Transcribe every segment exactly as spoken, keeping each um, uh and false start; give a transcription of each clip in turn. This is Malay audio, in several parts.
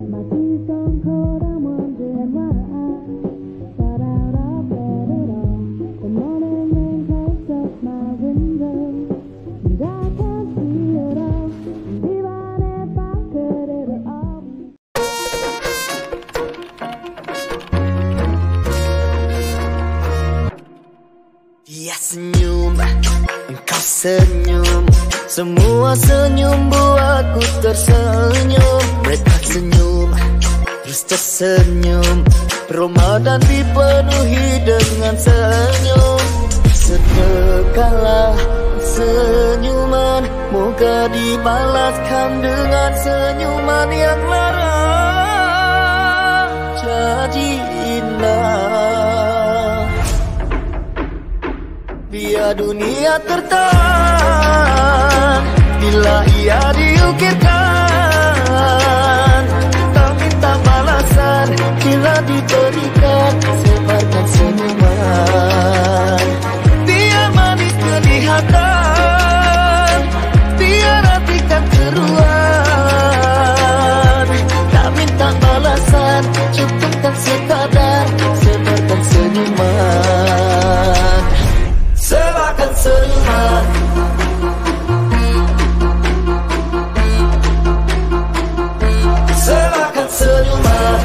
Dia senyum, engkau senyum, semua senyum buatku tersenyum. Mereka senyum, terus tersenyum, Ramadan dipenuhi dengan senyum. Sedekahlah senyuman, moga dibalaskan dengan senyuman yang lara jadi indah. Biar dunia tertahan bila ia diukirkan, tak minta balasan bila diberikan, sebarkan senyuman. Biar manis kelihatan, biar hatikan keruan, tak minta balasan, cukupkan sekadar, sebarkan senyuman. Sebarkan senyuman, sebarkan senyuman,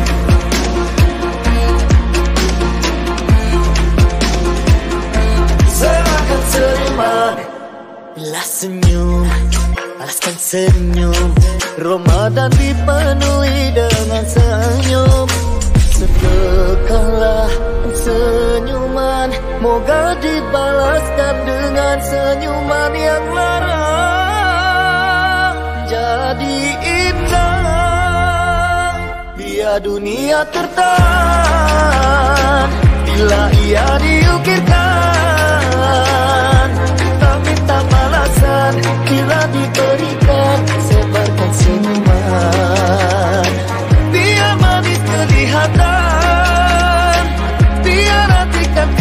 sebarkan senyuman. Bila senyum, balaskan senyum, Ramadan dipenuhi dengan senyum. Sedekahlah senyuman, moga dibalaskan dengan senyuman yang lara jadi indah. Biar dunia tertahan bila ia diukirkan, tak minta balasan bila diberikan, sebarkan senyuman. Biar manis kelihatan, biar hatikan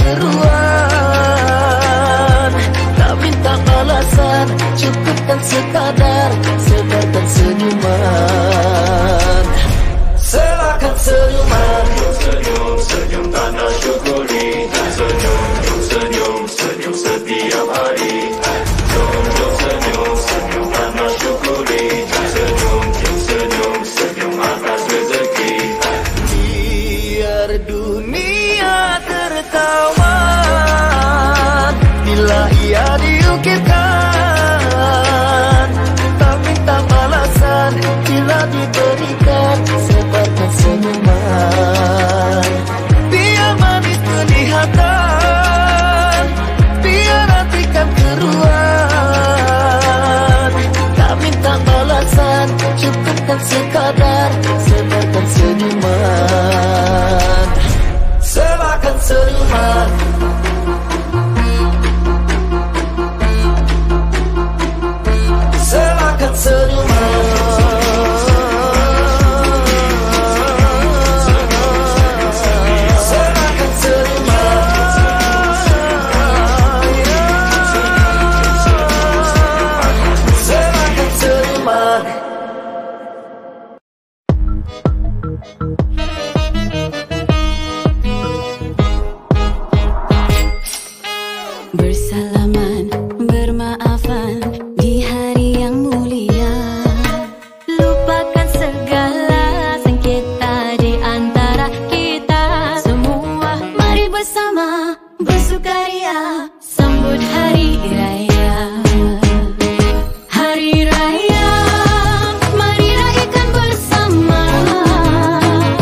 keruan, tak minta balasan, cukupkan sekadar, sebarkan senyuman. Sebarkan senyuman, senyum, senyum tanda syukuri, senyum, senyum, senyum setiap hari. Senyum, senyum, senyum tanda syukuri, senyum, senyum, senyum atas rezeki. Biar dunia tertawa bila ia diukirkan, tak minta balasan bila diberikan, sebarkan senyuman. Biar manis kelihatan, biar hatikan keruan, tak minta balasan, cukupkan sekadar, sebarkan senyuman. Sebarkan senyuman, sebarkan senyuman. Sebarkan senyuman. Bersalaman, bermaafan di hari yang mulia. Lupakan segala sengketa di antara kita semua. Mari bersama bersukaria sambut hari raya. Hari raya, mari rayakan bersama.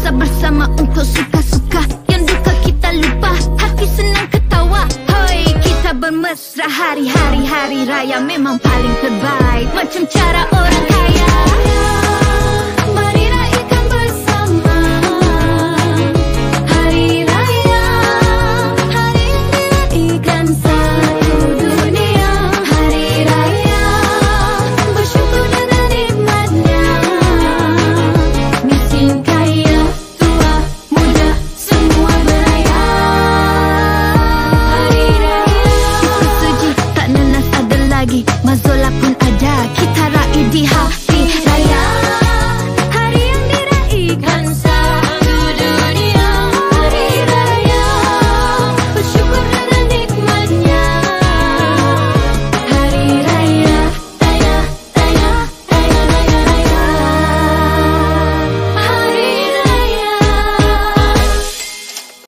Masa bersama untuk suka-suka, yang duka kita lupa, hati senang ketawa. Hoi, kita bermesra hari-hari, hari raya memang paling terbaik, macam cara orang kaya.